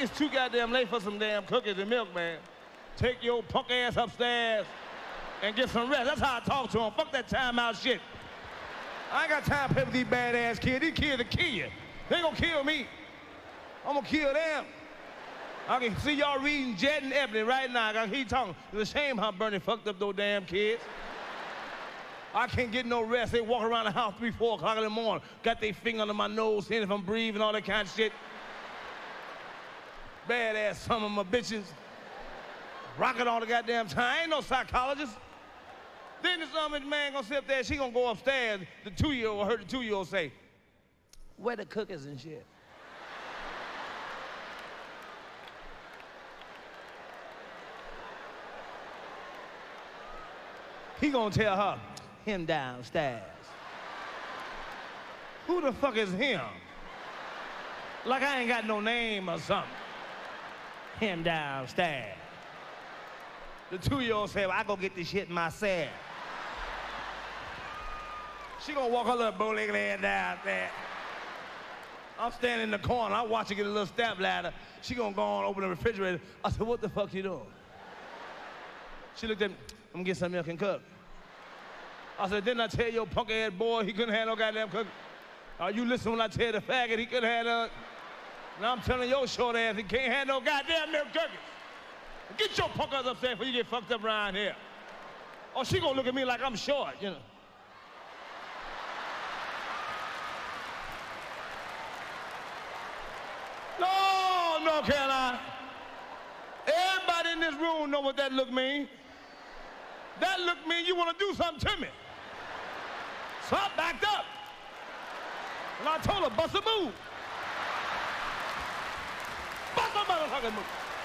It's too goddamn late for some damn cookies and milk, man. Take your punk ass upstairs and get some rest. That's how I talk to him. Fuck that timeout shit. I ain't got time to play with these badass kids. These kids will kill you. They ain't gonna kill me. I'm gonna kill them. I can see y'all reading Jet and Ebony right now. I got heat talking. It's a shame how Bernie fucked up those damn kids. I can't get no rest. They walk around the house 3, 4 o'clock in the morning, got their finger under my nose, seeing if I'm breathing, all that kind of shit. Badass some of my bitches. Rocking all the goddamn time. I ain't no psychologist. Then this man gonna sit up there, she gonna go upstairs. The 2-year-old, heard the 2-year-old say, "Where the cookies and shit?" He gonna tell her, "Him downstairs." Who the fuck is him? Like I ain't got no name or something. Him downstairs. The 2-year-old said, "Well, I go get this shit myself." She gonna walk her little bow-legged ass down there. I'm standing in the corner. I watch her get a little step ladder. She gonna go on, open the refrigerator. I said, "What the fuck you doing?" She looked at me. "I'm gonna get some milk and cook." I said, "Didn't I tell your punk ass boy he couldn't have no goddamn cook? Are you listening when I tell the faggot he couldn't have none? Now I'm telling your short ass he can't have no goddamn milk cookies. Get your punk ass upstairs before you get fucked up around here." Or she gonna look at me like I'm short, you know. No, North Carolina. Everybody in this room know what that look mean. That look mean you want to do something to me. So I backed up. And I told her, "Bust a move. Bust a motherfucking move."